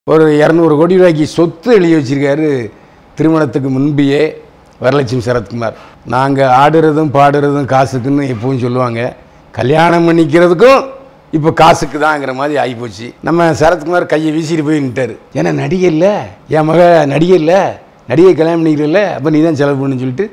ஒரு 200 கோடி ரூபாய்க்கு சொத்து எழுதி வச்சிருக்காரு திருமணத்துக்கு முன்பே வரலட்சுமி சரத்குமார். நாங்கள் ஆடுறதும் பாடுறதும் காசுக்குன்னு எப்பவும் சொல்லுவாங்க, கல்யாணம் பண்ணிக்கிறதுக்கும் இப்போ காசுக்கு தான்ங்கிற மாதிரி ஆகிப்போச்சு. நம்ம சரத்குமார் கையை வீசிட்டு போய் நின்ட்டார். ஏன்னா நடிகை இல்லை, என் மக நடிகை இல்லை, நடிகை கல்யாணம் பண்ணிக்கிறல, அப்போ நீ தான் செலவு பண்ணுன்னு சொல்லிட்டு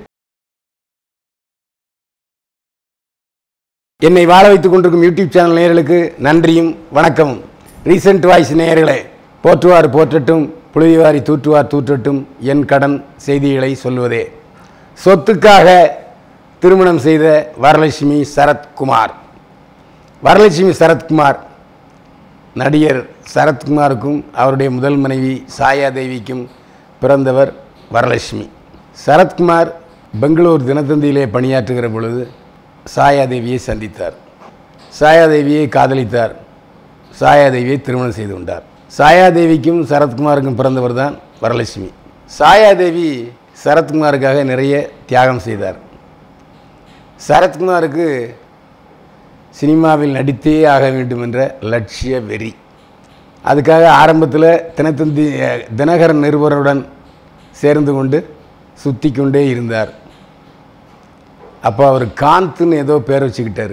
என்னை வாழ வைத்துக் கொண்டிருக்கும் யூடியூப் சேனல் நேயர்களுக்கு நன்றியும் வணக்கமும். ரீசெண்ட் வாய்ஸ் நேயர்களே, போற்றுவார் போற்றட்டும், புழுதிவாரி தூற்றுவார் தூற்றட்டும், என் கடன் செய்திகளை சொல்வதே. சொத்துக்காக திருமணம் செய்த வரலட்சுமி சரத்குமார். வரலட்சுமி சரத்குமார் நடிகர் சரத்குமாருக்கும் அவருடைய முதல் மனைவி சாயாதேவிக்கும் பிறந்தவர் வரலட்சுமி. சரத்குமார் பெங்களூர் தினத்தந்தியிலே பணியாற்றுகிற பொழுது சாயாதேவியை சந்தித்தார். சாயாதேவியை காதலித்தார். சாயாதேவியை திருமணம் செய்து கொண்டார். சாயாதேவிக்கும் சரத்குமாருக்கும் பிறந்தவர் தான் வரலட்சுமி. சாயாதேவி சரத்குமாருக்காக நிறைய தியாகம் செய்தார். சரத்குமாருக்கு சினிமாவில் நடித்தே ஆக வேண்டும் என்ற லட்சிய வெறி. அதுக்காக ஆரம்பத்தில் தினத்தந்தி தினகரன் நிருபருடன் சேர்ந்து கொண்டு சுற்றி கொண்டே இருந்தார். அப்போ அவர் காந்த்னு ஏதோ பேர் வச்சுக்கிட்டார்.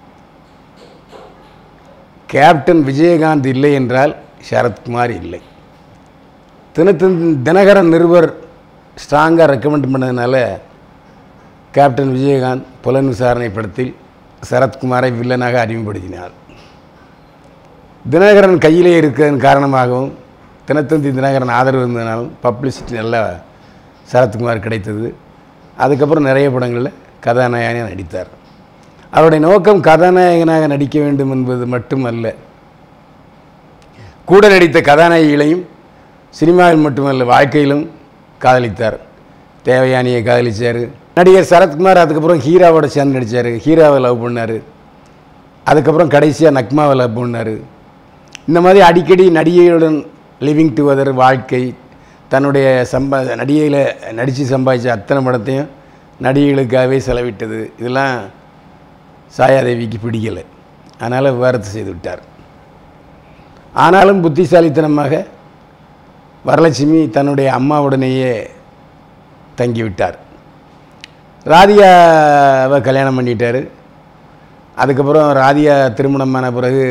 கேப்டன் விஜயகாந்த் இல்லை என்றால் சரத்குமார் இல்லை. தினகரன் நிருபர் ஸ்ட்ராங்காக ரெக்கமெண்ட் பண்ணதுனால கேப்டன் விஜயகாந்த் புலன் விசாரணை படத்தில் சரத்குமாரை வில்லனாக அறிமுகப்படுத்தினார். தினகரன் கையிலே இருக்கிறதன் காரணமாகவும் தினத்தந்தி தினகரன் ஆதரவு இருந்ததுனாலும் பப்ளிசிட்டி நல்லா சரத்குமார் கிடைத்தது. அதுக்கப்புறம் நிறைய படங்களில் கதாநாயகனாக நடித்தார். அவருடைய நோக்கம் கதாநாயகனாக நடிக்க வேண்டும் என்பது மட்டுமல்ல, கூட நடித்த கதாநாயகிகளையும் சினிமாவில் மட்டுமல்ல வாழ்க்கையிலும் காதலித்தார். தேவயானியை காதலித்தார். நடிகர் சரத்குமார் அதுக்கப்புறம் ஹீராவோட சேர்ந்து நடித்தார். ஹீராவை லவ் பண்ணார். அதுக்கப்புறம் கடைசியாக நக்மாவை லவ் பண்ணார். இந்த மாதிரி அடிக்கடி நடிகையுடன் லிவிங் டுகெதர் வாழ்க்கை, தன்னுடைய நடிகையில் நடித்து சம்பாதிச்ச அத்தனை படத்தையும் நடிகைகளுக்காகவே செலவிட்டது. இதெல்லாம் சாயாதேவிக்கு பிடிக்கலை. அதனால் விவாகரத்து செய்து விட்டார். ஆனாலும் புத்திசாலித்தனமாக வரலட்சுமி தன்னுடைய அம்மாவுடனேயே தங்கிவிட்டார். ராதிகாவை கல்யாணம் பண்ணிட்டார். அதுக்கப்புறம் ராதிகா திருமணமான பிறகு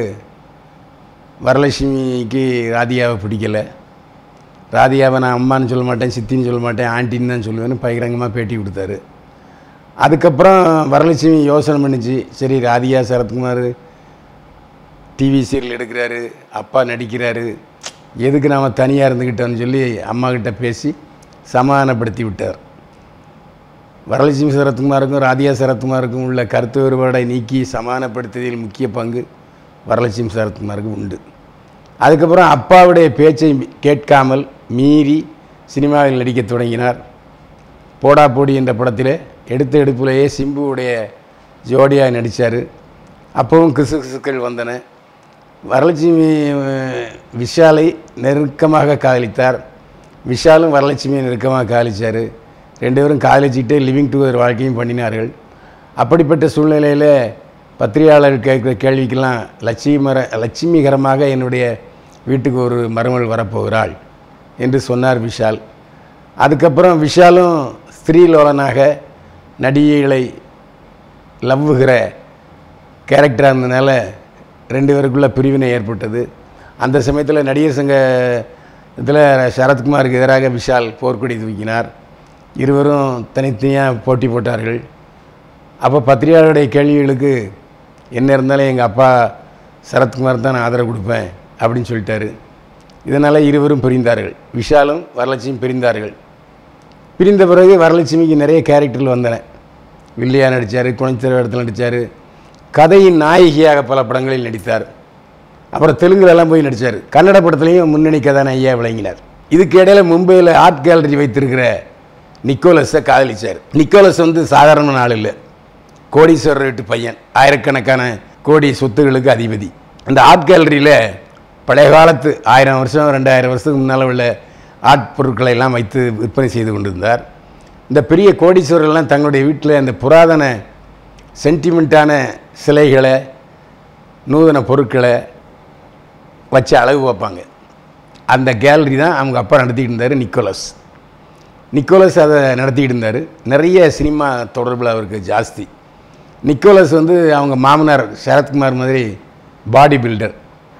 வரலட்சுமிக்கு ராதிகாவை பிடிக்கலை. ராதிகாவை நான் அம்மான்னு சொல்ல மாட்டேன், சித்தின்னு சொல்ல மாட்டேன், ஆண்டின்னு தான் சொல்லுவேன்னு பகிரங்கமாக பேட்டி கொடுத்தாரு. அதுக்கப்புறம் வரலட்சுமி யோசனை பண்ணிச்சு, சரி ராதிகா சரத்குமார் டிவி சீரியல் எடுக்கிறாரு, அப்பா நடிக்கிறாரு, எதுக்கு நாம் தனியாக இருந்துக்கிட்டோன்னு சொல்லி அம்மாக்கிட்ட பேசி சமாதானப்படுத்தி விட்டார். வரலட்சுமி சரத்குமாருக்கும் ராதிகா சரத்குமாருக்கும் உள்ள கருத்து வேறுபாடை நீக்கி சமாதானப்படுத்துவதில் முக்கிய பங்கு வரலட்சுமி சரத்குமாருக்கு உண்டு. அதுக்கப்புறம் அப்பாவுடைய பேச்சை கேட்காமல் மீறி சினிமாவில் நடிக்க தொடங்கினார். போடா போடி என்ற படத்தில் எடுத்த எடுப்பிலேயே சிம்புவுடைய ஜோடியாக நடித்தார். அப்பவும் கிசுகிசுக்கள் வந்தன. வரலட்சுமி விஷாலை நெருக்கமாக காதலித்தார். விஷாலும் வரலட்சுமியை நெருக்கமாக காதலித்தார். ரெண்டு பேரும் காதலிச்சுக்கிட்டே லிவிங் டுகெதர் வாழ்க்கையும் பண்ணினார்கள். அப்படிப்பட்ட சூழ்நிலையில் பத்திரிகையாளர்கள் கேட்குற கேள்விக்கெல்லாம் லட்சுமிகரமாக என்னுடைய வீட்டுக்கு ஒரு மருமகள் வரப்போகிறாள் என்று சொன்னார் விஷால். அதுக்கப்புறம் விஷாலும் ஸ்திரீலோலனாக நடிகைகளை லவ்வுகிற கேரக்டராக இருந்ததுனால ரெண்டு பேருக்குள்ள பிரிவினை ஏற்பட்டது. அந்த சமயத்தில் நடிகர் சங்கத்தில் சரத்குமாருக்கு எதிராக விஷால் போர்க்கொடி தூக்கினார். இருவரும் தனித்தனியாக போட்டி போட்டார்கள். அப்போ பத்திரிகையாளருடைய கேள்விகளுக்கு என்ன இருந்தாலும் எங்கள் அப்பா சரத்குமார் தான் நான் ஆதரவு கொடுப்பேன் அப்படின்னு சொல்லிட்டாரு. இதனால் இருவரும் பிரிந்தார்கள். விஷாலும் வரலட்சுமி பிரிந்தார்கள். பிரிந்த பிறகு வரலட்சுமிக்கு நிறைய கேரக்டர்கள் வந்தன. வில்லியாக நடித்தார், குணச்சித்திர இடத்துல நடித்தார், கதையின் நாயகியாக பல படங்களில் நடித்தார். அப்புறம் தெலுங்குலெல்லாம் போய் நடித்தார். கன்னட படத்துலேயும் முன்னணி கதாநாயகியாக விளங்கினார். இதுக்கு இடையில் மும்பையில் ஆர்ட் கேலரி வைத்திருக்கிற நிக்கோலஸை காதலித்தார். நிக்கோலஸ் சாதாரண ஆள் இல்லை, கோடீஸ்வரர் வீட்டு பையன், ஆயிரக்கணக்கான கோடி சொத்துகளுக்கு அதிபதி. அந்த ஆர்ட் கேலரியில் பழைய காலத்து 1000 வருஷம் 2000 வருஷத்துக்கு முன்னால் உள்ள ஆர்ட் பொருட்களை எல்லாம் வைத்து விற்பனை செய்து கொண்டிருந்தார். இந்த பெரிய கோடீஸ்வரர்கள்லாம் தங்களுடைய வீட்டில் அந்த புராதன சென்டிமெண்ட்டான சிலைகளை, நூதன பொருட்களை வச்சு அழகு பார்ப்பாங்க. அந்த கேலரி தான் அவங்க அப்பா நடத்திக்கிட்டு இருந்தார். நிக்கோலஸ் அதை நடத்திக்கிட்டு இருந்தார். நிறைய சினிமா தொடர்பில் அவருக்கு ஜாஸ்தி. நிக்கோலஸ் வந்து அவங்க மாமனார் சரத்குமார் மாதிரி பாடி பில்டர்,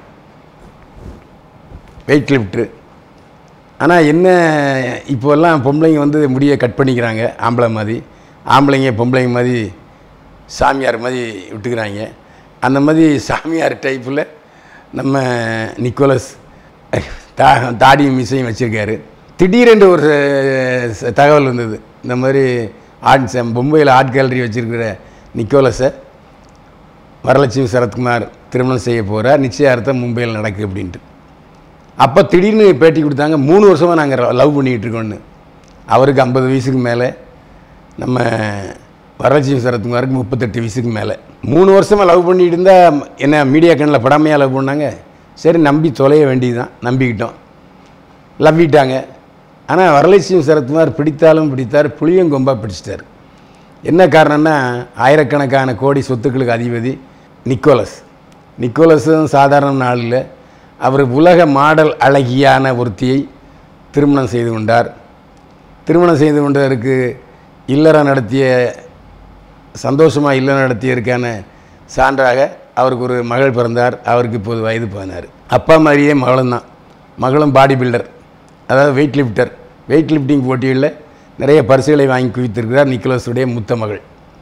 வெயிட் லிஃப்டரு. ஆனால் என்ன, இப்போல்லாம் பொம்பளைங்க வந்து முடியை கட் பண்ணிக்கிறாங்க, ஆம்பளைங்க பொம்பளைங்க மாதிரி சாமியார் மாதிரி விட்டுக்கிறாங்க. அந்த மாதிரி சாமியார் டைப்பில் நம்ம நிக்கோலஸ் தாடியும் மீசையும் வச்சுருக்காரு. திடீரென்று ஒரு தகவல் வந்தது, இந்த மாதிரி மும்பையில் ஆர்ட் கேலரி வச்சுருக்கிற நிக்கோலஸை வரலட்சுமி சரத்குமார் திருமணம் செய்ய போகிறார், நிச்சயார்த்தம் மும்பையில் நடக்குது அப்படின்ட்டு. அப்போ திடீர்னு பேட்டி கொடுத்தாங்க, 3 வருஷமாக நாங்கள் லவ் பண்ணிக்கிட்டு இருக்கோன்னு. அவருக்கு 50 வயசுக்கு மேலே, நம்ம வரலட்சுமி சரத்குமாருக்கு 38 வயசுக்கு மேலே. 3 வருஷமாக லவ் பண்ணிகிட்டு இருந்தால் என்ன மீடியா கண்ணில் படாமையாக லவ் பண்ணாங்க. சரி, நம்பி தொலைய வேண்டியதுதான், நம்பிக்கிட்டோம், லவ்விட்டாங்க. ஆனால் வரலட்சுமி சரத்குமார் பிடித்தார், புளியங்கொம்பாக பிடிச்சிட்டார். என்ன காரணம்னா, ஆயிரக்கணக்கான கோடி சொத்துக்களுக்கு அதிபதி நிக்கோலஸும் சாதாரண நாள் இல்லை. அவர் உலக மாடல் அழகியான ஒருத்தியை திருமணம் செய்து கொண்டார். திருமணம் செய்து கொண்டதற்கு சந்தோஷமாக இல்லறம் நடத்தியதற்கான சான்றாக அவருக்கு ஒரு மகள் பிறந்தார். அவருக்கு இப்போது வயது 16. அப்பா மாதிரியே மகளும் பாடி பில்டர், அதாவது வெயிட் லிஃப்டிங் போட்டிகளில் நிறைய பரிசுகளை வாங்கி குவித்திருக்கிறார் நிக்கோலஸுடைய மூத்த மகள்.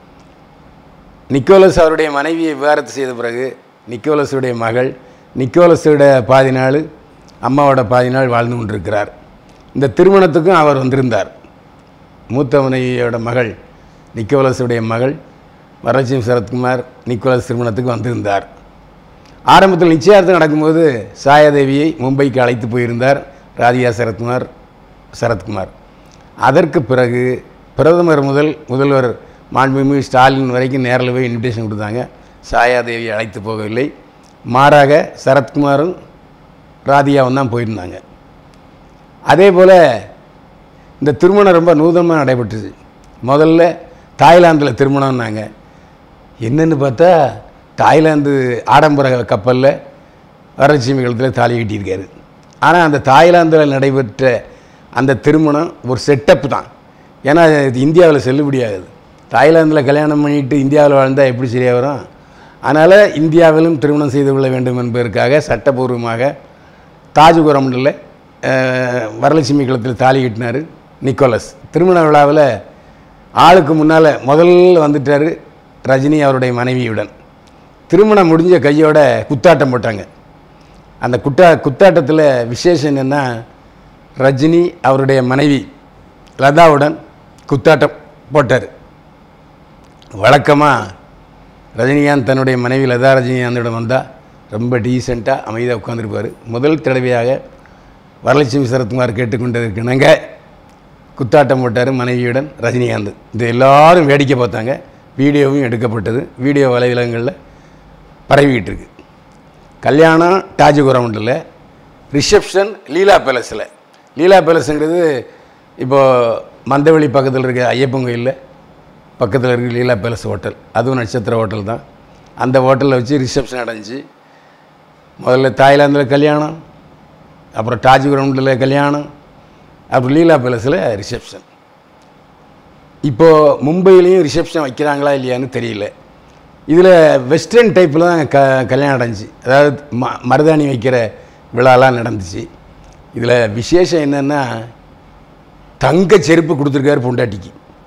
நிக்கோலஸ் அவருடைய மனைவியை விவாகரத்து செய்த பிறகு நிக்கோலஸுடைய மகள் நிக்கோலஸோட பாதி நாள், அம்மாவோட பாதி நாள் வாழ்ந்து கொண்டிருக்கிறார். இந்த திருமணத்துக்கும் அவர் வந்திருந்தார். மூத்த மனைவியோட மகள், நிக்கோலஸுடைய மகள் வரலட்சுமி சரத்குமார் நிக்கோலஸ் திருமணத்துக்கு வந்திருந்தார். ஆரம்பத்தில் நிச்சயார்த்தம் நடக்கும்போது சாயாதேவியை மும்பைக்கு அழைத்து போயிருந்தார் ராதிகா சரத்குமார். அதற்கு பிறகு பிரதமர் முதல்வர் மாண்புமிகு ஸ்டாலின் வரைக்கும் நேரில் போய் இன்விடேஷன் கொடுத்தாங்க. சாயாதேவியை அழைத்து போகவில்லை, மாறாக சரத்குமாரும் ராதிகாவும் தான் போயிருந்தாங்க. அதே போல் இந்த திருமணம் ரொம்ப நூதனமாக நடைபெற்றுச்சு. முதல்ல தாய்லாந்தில் திருமணம்னாங்க. என்னென்னு பார்த்தா தாய்லாந்து ஆடம்பர கப்பலில் வரலட்சுமி கழுத்தில் தாலி கட்டியிருக்காரு. ஆனால் அந்த தாய்லாந்தில் நடைபெற்ற அந்த திருமணம் ஒரு செட்டப் தான். ஏன்னா இந்தியாவில் செல்லுபடியாகுது. தாய்லாந்தில் கல்யாணம் பண்ணிட்டு இந்தியாவில் வாழ்ந்தால் எப்படி சரியாக வரும்? அதனால் இந்தியாவிலும் திருமணம் செய்து கொள்ள வேண்டும் என்பதற்காக சட்டபூர்வமாக தாஜ்கோரமண்டில் வரலட்சுமி கழுத்தில் தாலி கட்டினார் நிக்கோலஸ். திருமண விழாவில் ஆளுக்கு முன்னால் முதல்ல வந்துட்டார் ரஜினி அவருடைய மனைவியுடன். திருமணம் முடிஞ்ச கையோட குத்தாட்டம் போட்டாங்க. அந்த குத்தாட்டத்தில் விசேஷம் என்னென்னா, ரஜினி அவருடைய மனைவி லதாவுடன் குத்தாட்டம் போட்டார். வழக்கமாக ரஜினிகாந்த் தன்னுடைய மனைவி லதா ரஜினிகாந்தோட வந்தால் ரொம்ப டீசெண்டாக அமைதியாக உட்காந்துருப்பார். முதல் தடவையாக வரலட்சுமி சரத்குமார் கேட்டுக்கொண்டதற்கு இணங்க குத்தாட்டம் போட்டார் மனைவியுடன் ரஜினிகாந்த். இது எல்லோரும் வேடிக்கை பார்த்தாங்க. வீடியோவும் எடுக்கப்பட்டது, வீடியோ வலைதளங்களில் பரவிக்கிட்டு இருக்கு. கல்யாணம் தாஜ்கோரமண்டில், ரிசப்ஷன் லீலா பேலஸுங்கிறது இப்போது மந்தவெளி பக்கத்தில் இருக்க ஐயப்பன் கோயிலில் பக்கத்தில் இருக்க லீலா பேலஸ் ஹோட்டல், அதுவும் நட்சத்திர ஹோட்டல் தான். அந்த ஹோட்டலில் வச்சு ரிசப்ஷன் அடைஞ்சி முதல்ல தாய்லாந்தில் கல்யாணம், அப்புறம் தாஜ்கோரமண்டில் கல்யாணம், அப்புறம் லீலா பேலஸில் ரிசப்ஷன். இப்போது மும்பையிலையும் ரிசப்ஷன் வைக்கிறாங்களா இல்லையான்னு தெரியல. இதில் வெஸ்டர்ன் டைப்பில் தான் கல்யாணம் அடைஞ்சி, அதாவது மருதாணி வைக்கிற விழாலாம் நடந்துச்சு. இதில் விசேஷம் என்னென்னா, தங்க செருப்பு கொடுத்துருக்காரு பொண்டாட்டிக்கு.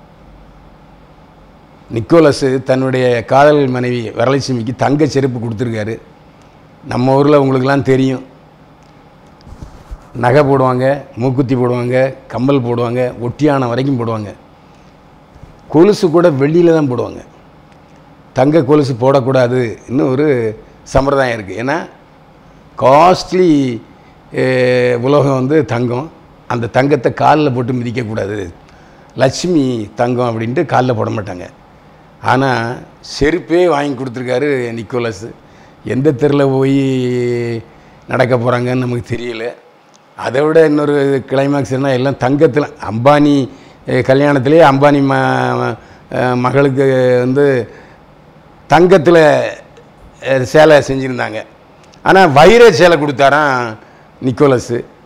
நிக்கோலஸு தன்னுடைய காதல் மனைவி வரலட்சுமிக்கு தங்க செருப்பு கொடுத்துருக்காரு. நம்ம ஊரில் உங்களுக்கெல்லாம் தெரியும், நகை போடுவாங்க, மூக்குத்தி போடுவாங்க, கம்பல் போடுவாங்க, ஒட்டியானம் வரைக்கும் போடுவாங்க. கொலுசு கூட வெள்ளியில் தான் போடுவாங்க. தங்க கொலுசு போடக்கூடாது இன்னும் ஒரு சம்பிரதாயம் இருக்குது. ஏன்னா காஸ்ட்லி உலோகம் வந்து தங்கம், அந்த தங்கத்தை காலில் போட்டு மிதிக்கக்கூடாது, லட்சுமி தங்கம் அப்படின்ட்டு காலில் போட மாட்டாங்க. ஆனால் செருப்பே வாங்கி கொடுத்துருக்காரு நிக்கோலஸ். எந்த தெருவில் போய் நடக்க போகிறாங்கன்னு நமக்கு தெரியல. அதை விட இன்னொரு கிளைமேக்ஸ்னால் எல்லாம் தங்கத்தில், அம்பானி கல்யாணத்திலே அம்பானி மகளுக்கு வந்து தங்கத்தில் சேலை செஞ்சுருந்தாங்க. ஆனால் வைர சேலை கொடுத்தாராம் நிக்கோலஸு.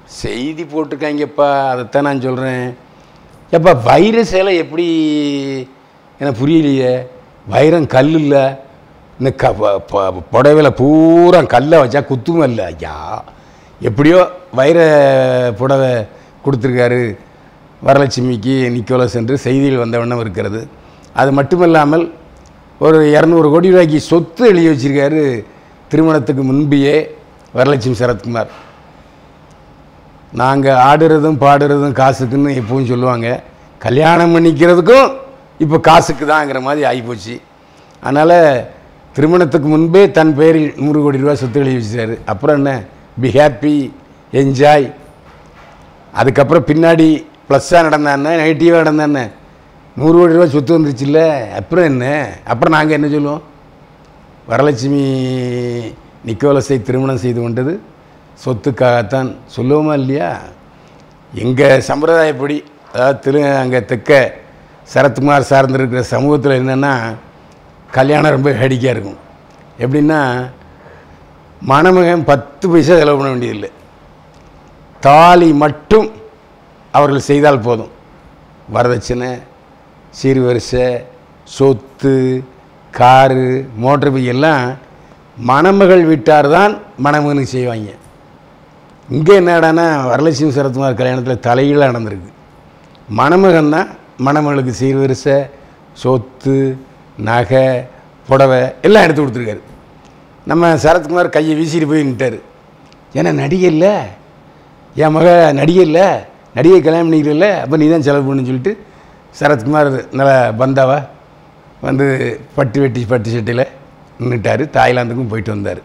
செய்தி போட்டிருக்காங்கப்பா, அதைத்தான் நான் சொல்கிறேன். எப்பா வைரஸில் எப்படி எனக்கு புரியலையே. வைரம் கல் இல்லை, இந்த புடவையில் பூரா கல்லை வச்சா குத்தும் இல்லை. ஐயா எப்படியோ வைர புடவை கொடுத்துருக்காரு வரலட்சுமிக்கு நிக்கோலஸ் என்று செய்தியில் வந்த வண்ணம் இருக்கிறது. அது மட்டுமல்லாமல் ஒரு 200 கோடி ரூபாய்க்கு சொத்து எழுதி வச்சிருக்காரு திருமணத்துக்கு முன்பே வரலட்சுமி சரத்குமார். நாங்கள் ஆடுறதும் பாடுறதும் காசுக்குன்னு எப்பவும் சொல்லுவாங்க, கல்யாணம் பண்ணிக்கிறதுக்கும் இப்போ காசுக்கு தான்ங்கிற மாதிரி ஆகிப்போச்சு. அதனால் திருமணத்துக்கு முன்பே தன் பேரில் 100 கோடி ரூபா சொத்து எழுதி வச்சார். அப்புறம் என்ன, பி ஹாப்பி, என்ஜாய். அதுக்கப்புறம் பின்னாடி ப்ளஸ்ஸாக நடந்தானே நெகட்டிவாக நடந்தானே, 100 கோடி ரூபா சொத்து வந்துருச்சு இல்லை. அப்புறம் என்ன, அப்புறம் நாங்கள் என்ன சொல்லுவோம், வரலட்சுமி நிக்கோலஸை திருமணம் செய்து கொண்டது சொத்துக்காகத்தான் சொல்லுவோமா இல்லையா? எங்கள் சம்பிரதாயப்படி, அதாவது அங்கே தெற்க சரத்குமார் சார்ந்திருக்கிற சமூகத்தில் என்னென்னா கல்யாணம் ரொம்ப வேடிக்கையாக இருக்கும். எப்படின்னா மணமகன் 10 பைசா செலவு பண்ண வேண்டியதில்லை, தாலி மட்டும் அவர்கள் செய்தால் போதும். வரதட்சணை, சீர்வரிசை, சொத்து, காரு, மோட்டர் பைக் எல்லாம் மணமகள் வீட்டார் தான் மணமகனுக்கு செய்வாங்க. இங்கே என்னடானா வரலட்சுமி சரத்குமார் கல்யாணத்தில் தலைகீழாக நடந்திருக்கு. மணமகன் தான் மணமகளுக்கு சீர்வரிசை, சொத்து, நகை, புடவை எல்லாம் எடுத்து கொடுத்துருக்காரு. நம்ம சரத்குமார் கையை வீசிட்டு போய் நின்ட்டார். ஏன்னா நடிகை இல்லை, என் மக நடிகை இல்லை, நடிகை கல்யாணம் பண்ணிக்கிறல, அப்போ நீ தான் செலவு பண்ணுன்னு சொல்லிட்டு சரத்குமார் நல்ல பந்தாவா வந்து பட்டு சட்டையில் நின்றுட்டார். தாய்லாந்துக்கும் போயிட்டு வந்தார்.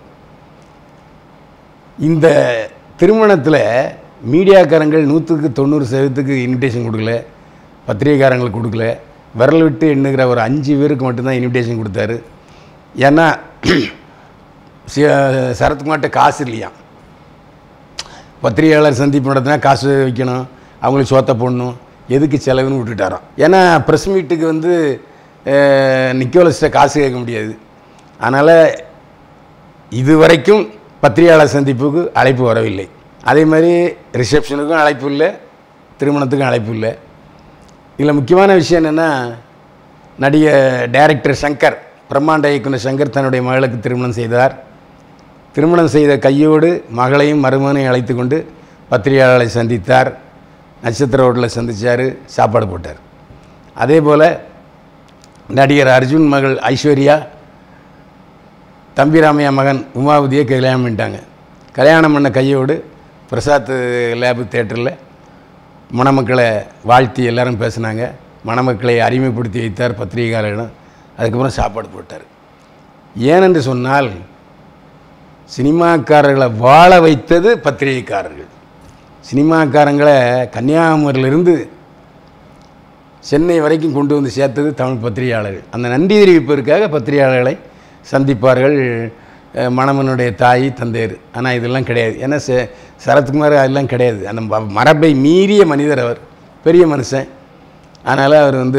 இந்த திருமணத்தில் மீடியாக்காரங்கள் 190% இன்விடேஷன் கொடுக்கல, பத்திரிகைக்காரங்களுக்கு கொடுக்கல, விரல் விட்டு எண்ணுகிற ஒரு 5 பேருக்கு மட்டும்தான் இன்விடேஷன் கொடுத்தாரு. ஏன்னா சரத்குமார்கிட்ட காசு இல்லையா, பத்திரிகையாளர் சந்திப்பு நடத்தினா காசு வைக்கணும், அவங்களுக்கு சோத்தை போடணும், எதுக்கு செலவுன்னு விட்டுட்டாராம். ஏன்னா ப்ரெஸ் மீட்டுக்கு வந்து நிக்கோலஸ்ட்டை காசு கேட்க முடியாது. அதனால் இதுவரைக்கும் பத்திரிகையாளர் சந்திப்புக்கு அழைப்பு வரவில்லை. அதே மாதிரி ரிசப்ஷனுக்கும் அழைப்பு இல்லை, திருமணத்துக்கும் அழைப்பு இல்லை. இதில் முக்கியமான விஷயம் என்னென்னா, டைரக்டர் சங்கர், பிரம்மாண்ட இயக்குனர் சங்கர் தன்னுடைய மகளுக்கு திருமணம் செய்தார். திருமணம் செய்த கையோடு மகளையும் மருமகனையும் அழைத்து கொண்டு பத்திரிகையாளர்களை சந்தித்தார். நட்சத்திர ரோட்டில் சந்தித்தார், சாப்பாடு போட்டார். அதே போல் நடிகர் அர்ஜுன் மகள் ஐஸ்வர்யா தம்பிராமையா மகன் உமாவதியை கல்யாணம் பண்ணிட்டாங்க. கல்யாணம் பண்ண கையோடு பிரசாத் லேபு தேட்டரில் மணமக்களை வாழ்த்தி எல்லாரும் பேசினாங்க. மணமக்களை அறிமுகப்படுத்தி வைத்தார் பத்திரிகையாளரிடம். அதுக்கப்புறம் சாப்பாடு போட்டார். ஏனென்று சொன்னால் சினிமாக்காரர்களை வாழ வைத்தது பத்திரிகைக்காரர்கள். சினிமாக்காரங்களை கன்னியாகுமரியிலிருந்து சென்னை வரைக்கும் கொண்டு வந்து சேர்த்தது தமிழ் பத்திரிகையாளர்கள். அந்த நன்றி தெரிவிப்பதற்காக பத்திரிகையாளர்களை சந்திப்பார்கள் மணமனுடைய தாய் தந்தையர். ஆனால் இதெல்லாம் கிடையாது. ஏன்னா சரத்குமார் அதெல்லாம் கிடையாது. அந்த மரபை மீறிய மனிதர் அவர், பெரிய மனுஷன். அதனால் அவர் வந்து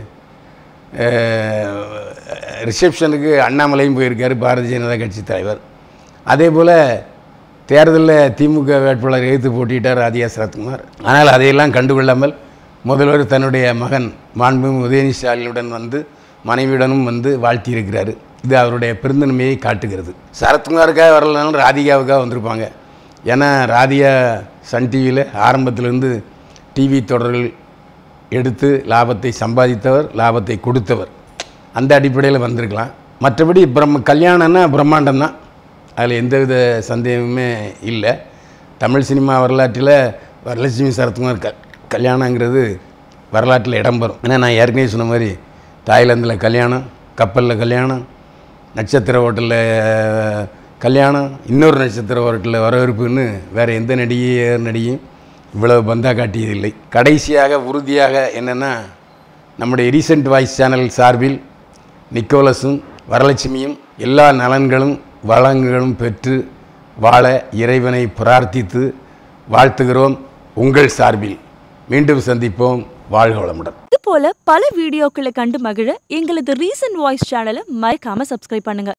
ரிசப்ஷனுக்கு அண்ணாமலையும் போயிருக்கார், பாரதிய ஜனதா கட்சி தலைவர். அதே போல் தேர்தலில் திமுக வேட்பாளர் எதிர்த்து போட்டிட்டார் ராதிகா சரத்குமார். ஆனால் அதையெல்லாம் கண்டுகொள்ளாமல் முதல்வர் தன்னுடைய மகன் மாண்புமிகு உதயநிதி ஸ்டாலினுடன் வந்து மனைவியுடனும் வந்து வாழ்த்தியிருக்கிறார். இது அவருடைய பெருந்தன்மையை காட்டுகிறது. சரத்குமாருக்காக வரலனாலும் ராதிகாவுக்காக வந்திருப்பாங்க. ஏன்னா ராதிகா சன் டிவியில் ஆரம்பத்திலிருந்து டிவி தொடர்கள் எடுத்து லாபத்தை சம்பாதித்தவர், லாபத்தை கொடுத்தவர். அந்த அடிப்படையில் வந்திருக்கலாம். மற்றபடி கல்யாணம்னா பிரம்மாண்டம் தான், அதில் எந்தவித சந்தேகமுமே இல்லை. தமிழ் சினிமா வரலாற்றில் வரலட்சுமி சரத்குமார் கல்யாணங்கிறது வரலாற்றில் இடம்பெறும். ஏன்னா நான் ஏற்கனவே சொன்ன மாதிரி தாய்லாந்தில் கல்யாணம், கப்பலில் கல்யாணம், நட்சத்திர ஹோட்டலில் கல்யாணம், இன்னொரு நட்சத்திர ஹோட்டலில் வரவேற்புன்னு வேறு எந்த நடிகையும் இவ்வளவு பந்தா காட்டியதில்லை. கடைசியாக உறுதியாக என்னென்னா, நம்முடைய ரீசெண்ட் வாய்ஸ் சேனல் சார்பில் நிக்கோலஸும் வரலட்சுமியும் எல்லா நலன்களும் வளங்களும் பெற்று வாழ இறைவனை பிரார்த்தித்து வாழ்த்துகிறோம். உங்கள் சார்பில் மீண்டும் சந்திப்போம். வாழ்க வளமுடன். இது போல பல வீடியோக்களை கண்டு மகிழ எங்களது ரீசன்ட் வாய்ஸ் சேனலை மறக்காம சப்ஸ்கிரைப் பண்ணுங்க.